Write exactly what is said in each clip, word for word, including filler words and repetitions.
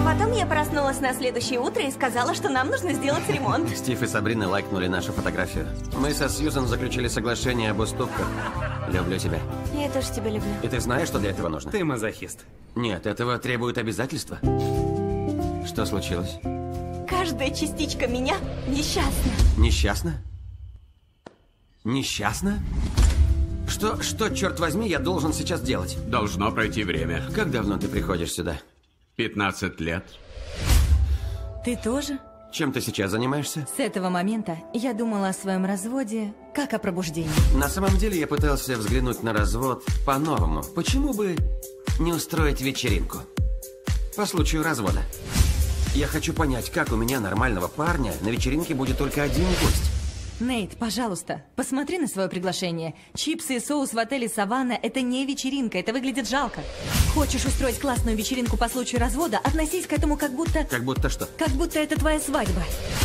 потом я проснулась на следующее утро и сказала, что нам нужно сделать ремонт. Стив и Сабрина лайкнули нашу фотографию. Мы со Сьюзан заключили соглашение об уступках. Люблю тебя. Я тоже тебя люблю. И ты знаешь, что для этого нужно? Ты мазохист. Нет, этого требует обязательства. Что случилось? Каждая частичка меня несчастна. Несчастна? Несчастна? Что, что, черт возьми, я должен сейчас делать? Должно пройти время. Как давно ты приходишь сюда? пятнадцать лет. Ты тоже? Чем ты сейчас занимаешься? С этого момента я думала о своем разводе, как о пробуждении. На самом деле я пытался взглянуть на развод по-новому. Почему бы не устроить вечеринку? По случаю развода. Я хочу понять, как у меня, нормального парня, на вечеринке будет только один гость. Нейт, пожалуйста, посмотри на свое приглашение. Чипсы и соус в отеле «Саванна» — это не вечеринка, это выглядит жалко. Хочешь устроить классную вечеринку по случаю развода, относись к этому как будто... Как будто что? Как будто это твоя свадьба.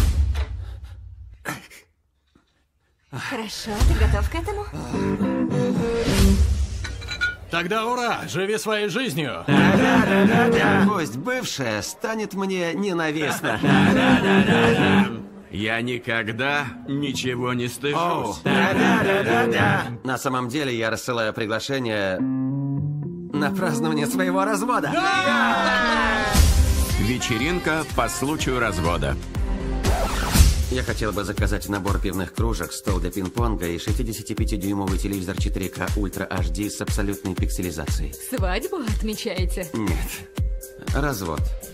Хорошо, ты готов к этому? Тогда ура! Живи своей жизнью! Пусть бывшая станет мне ненавистна. Я никогда ничего не стыжусь. На самом деле я рассылаю приглашение на празднование своего развода. Вечеринка по случаю развода. Я хотел бы заказать набор пивных кружек, стол для пинг-понга и шестидесятипятидюймовый телевизор четыре ка Ультра эйч ди с абсолютной пикселизацией. Свадьбу отмечаете? Нет. Развод.